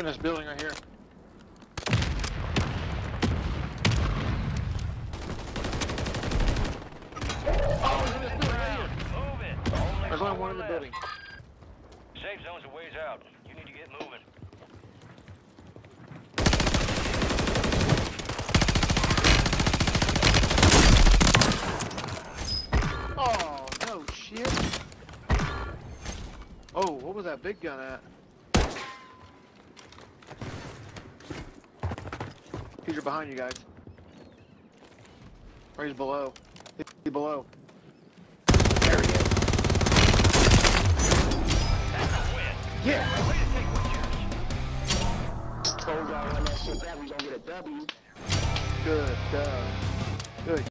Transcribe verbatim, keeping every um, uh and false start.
in this building right here. Oh, he's in this building right here. Move it. Only There's only one in the left. building. Safe zone's a ways out. You need to get moving. Oh, no shit. Oh, what was that big gun at? He's behind you guys. Or he's below. He's below. There he is. That's a win. Yeah! Way to take one yours. Told y'all when that shit back, we gonna get a W. Good stuff. Good.